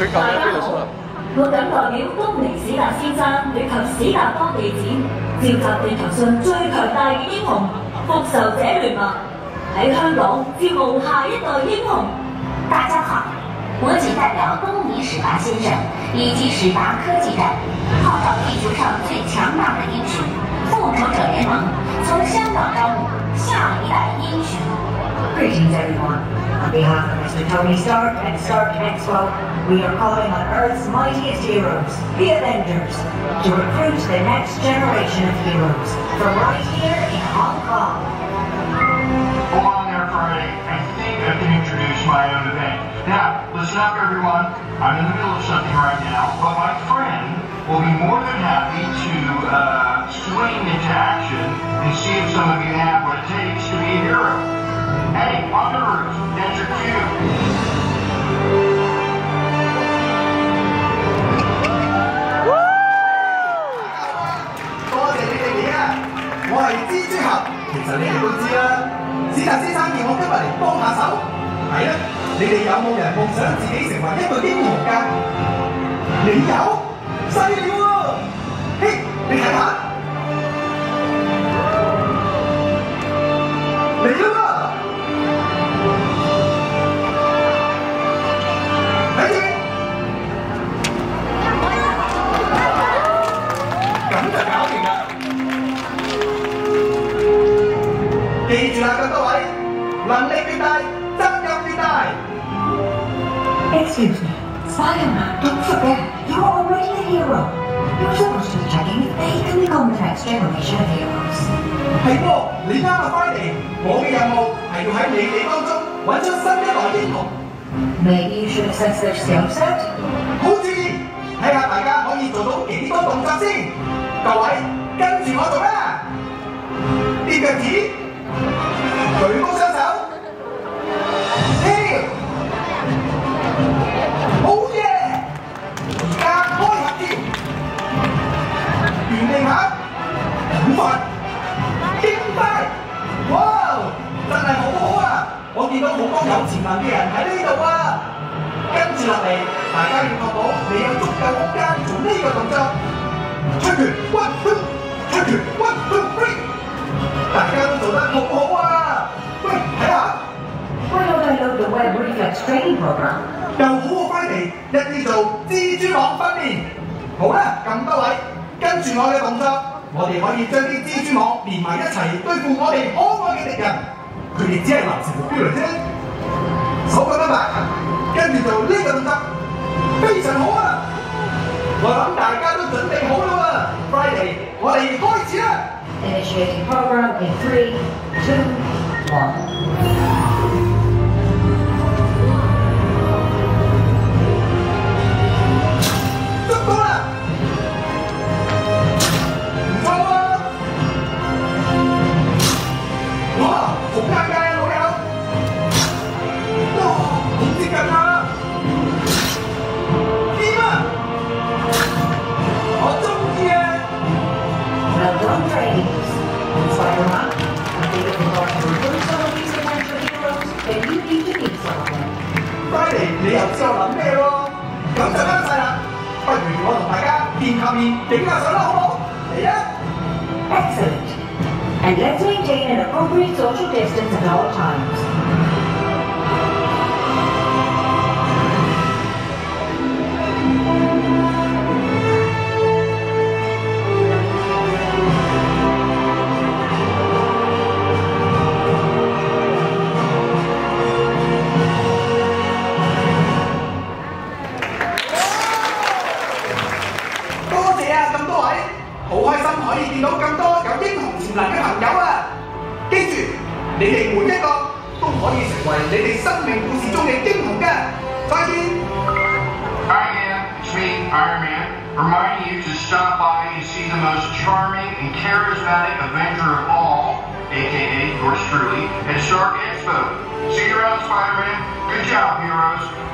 大家好，我謹代表東尼史達先生以及史達邦地展，召集地球上最強大嘅英雄復仇者聯盟，喺香港招募下一代英雄。 大家好，我仅代表东尼史达先生以及史达科技站，号召地球上最强大的英雄复仇者联盟，从香港招募下一代英雄。 Greetings, everyone. On behalf of Mr. Tony Stark and Stark Expo, we are calling on Earth's mightiest heroes, the Avengers, to recruit the next generation of heroes from right here in Hong Kong. Hold on there, Friday. I think I can introduce my own event. Now, listen up, everyone. I'm in the middle of something right now, but my friend will be more than happy to swing into action and see if some of you have what it takes to be a hero. Hey, on the roof, that's your cue. 多謝你哋嚟啊！我係蜘蛛俠，其實你哋都知啦。史達先生叫我今日嚟幫下手。係啦，你哋有冇人夢想自己成為一個英雄㗎？你有？犀利喎！嘿，你睇下，嚟啦嘛！ 記住啦，咁多位，能力越大，責任越大。 Excuse me, Spider-Man, don't forget, you're already a hero. You're supposed to be checking if they can become the next generation of heroes. 係噃，你啱啊，Friday。我嘅任務係要喺你哋當中揾出新一代英雄。 Maybe you should assess their skill set. 好主意，睇下大家可以做到幾多動作先。各位，跟住我做啦。啲腳趾。 舉高雙手，跳，好嘢！而家開合跳，原地跑，好快，勁快，哇！真係好好啊！我見到好多有潛能嘅人喺呢度啊！跟住落嚟，大家要確保你有足夠空間做呢個動作。出拳 ，1 2， 出拳 ，1 2 3， 大家都做得好好啊！ 喂，睇下。 Why don't I load the web reflex training program? 又好啊 ，Friday， 一啲做蜘蛛網訓練。好啦，咁多位，跟住我嘅動作，我哋可以將啲蜘蛛網連埋一齊對付我哋可愛嘅敵人。佢哋只係臨時目標嚟啫。手咁樣埋，跟住做呢個動作，非常好啊！我諗大家都準備好啦喎 ，Friday， 我哋開始啦。 Initiating program in 3, 2, 1. Spider-Man, I think if you're going to recruit some of these potential heroes, then you need to meet some of them. Friday， 你又知我諗咩喎？咁就啱晒啦！不如我同大家面合面影下相啦，好唔好？嚟啊 Excellent. And let's maintain an appropriate social distance at all times. 好開心可以見到咁多有英雄潛能嘅朋友啊！記住，你哋每一個都可以成為你哋生命故事中嘅英雄嘅。再見。 Hi again, it's me, Iron Man, reminding you to stop by and see the most charming and charismatic Avenger of all, aka yours truly, at Stark Expo. See you around, Spider-Man. Good job, heroes.